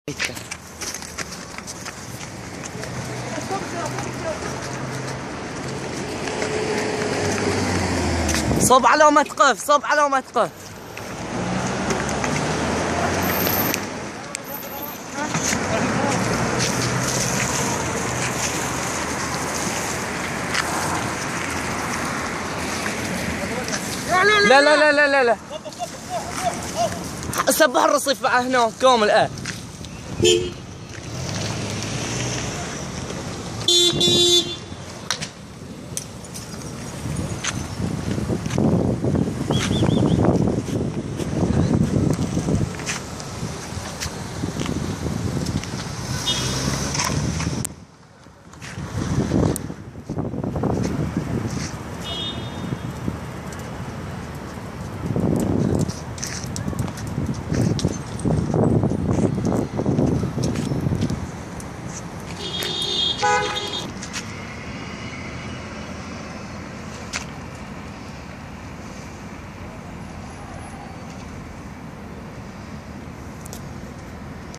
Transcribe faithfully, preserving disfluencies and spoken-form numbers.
صب على وما تقف، صب على وما تقف. لا لا لا لا لا لا سبح الرصيف بقى هنا كامل. اه Bye.